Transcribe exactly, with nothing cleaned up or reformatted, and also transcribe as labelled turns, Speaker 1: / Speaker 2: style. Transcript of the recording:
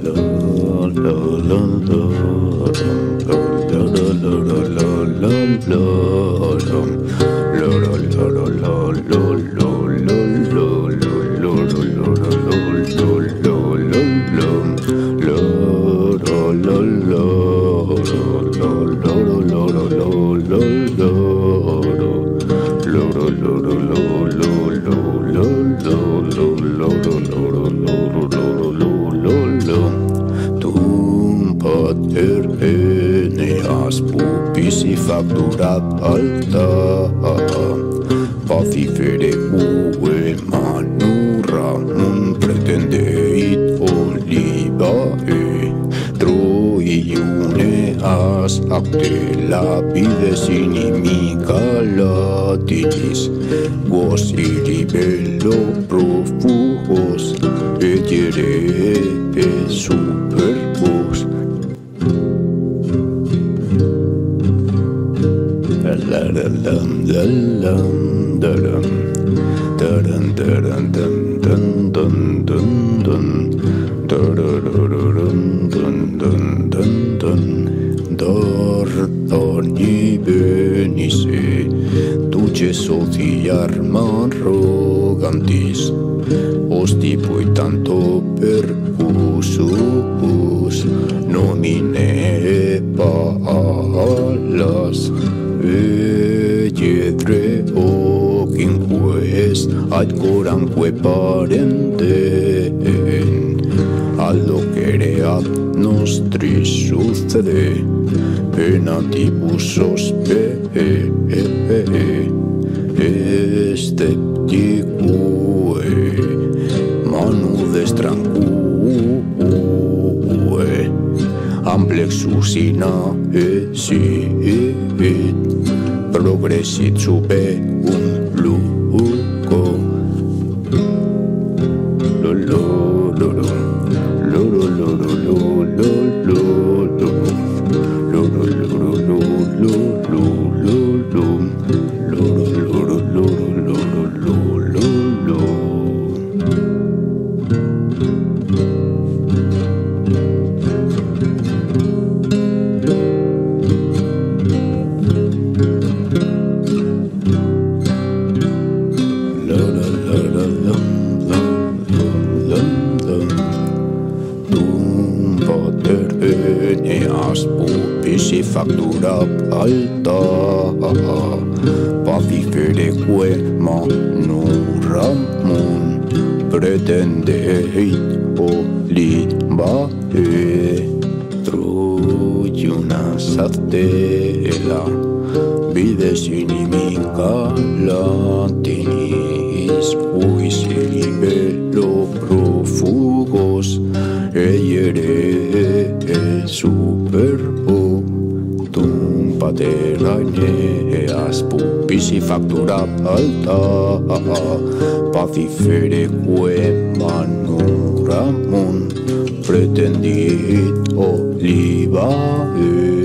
Speaker 1: Facturat alta Pacifere ue manura mun pretendeit olivae Troiune as acte lapides inimica latinis Vos iribello profugos Egere superbos La la la la la da dum da dum da dum dum dum dum dum da da da dum dum dum dum dum dor ogni benisse duce sociar arrogantis osti poi tanto percusus nomine palas Egedre oquinques ad coramque parenten allocereat nostri succede penatibus ospe esteptique manu destranque amplexus in esit progressit super un luco lo lo lo lo lo lo lo lo lo lo lo factura alta Pacifere que manuramun pretendeit olivae Troiuna satela vides inimica latinis Quis libello profugos eiere superbo Pateraneas pupisi factura alta Pacifere que manuramun pretendit olivae